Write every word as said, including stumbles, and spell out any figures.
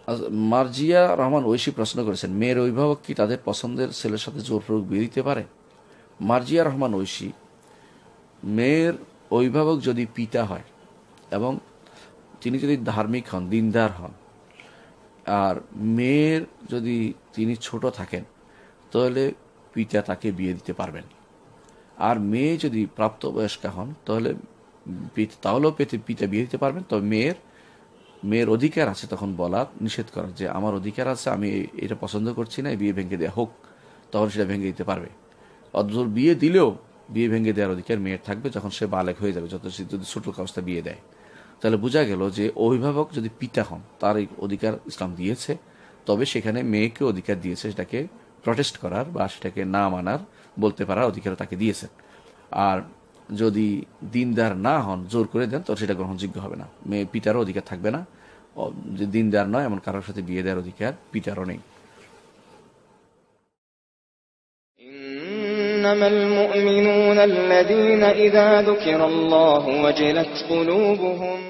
মার্জিয়া রহমান ঐশী প্রশ্ন করেছেন, মেয়ের অভিভাবক কি তাদের পছন্দের ছেলের সাথে জোরপূর্বক বিয়ে দিতে পারে? মার্জিয়া রহমান ঐশী, মেয়ের অভিভাবক যদি পিতা হয় এবং তিনি যদি ধার্মিক হন, দিনদার হন, আর মেয়ের যদি তিনি ছোট থাকেন, তাহলে পিতা তাকে বিয়ে দিতে পারবেন। আর মেয়ে যদি প্রাপ্তবয়স্কা হন, তাহলে তাহলেও পেতে পিতা বিয়ে দিতে পারবেন। তবে মেয়ের মেয়ের অধিকার আছে তখন বলার, নিষেধ করার, যে আমার অধিকার আছে, আমি এটা পছন্দ করছি না, বিয়ে ভেঙে দেওয়া হোক, তখন সেটা ভেঙে দিতে পারবে। অথচ বিয়ে দিলেও বিয়ে ভেঙে দেওয়ার অধিকার মেয়ের থাকবে যখন সে বালেক হয়ে যাবে, যত যদি ছোট অবস্থা বিয়ে দেয়। তাহলে বোঝা গেল যে অভিভাবক যদি পিতা হন, তার এই অধিকার ইসলাম দিয়েছে। তবে সেখানে মেয়েকে অধিকার দিয়েছে সেটাকে প্রটেস্ট করার বা সেটাকে না মানার, বলতে পারার অধিকার তাকে দিয়েছেন। আর যদি দিনদার না হন, জোর করে দেন, তো সেটা গ্রহণযোগ্য হবে না। মেয়ে পিতারও অধিকার থাকবে না, যে দিনদার নয় এমন কারোর সাথে বিয়ে দেওয়ার অধিকার পিতারও নেই। ইন্নামাল মুমিনুনা আল্লাযীনা ইযা যুকিরাল্লাহু ওয়াজিলাত কুলুবুহুম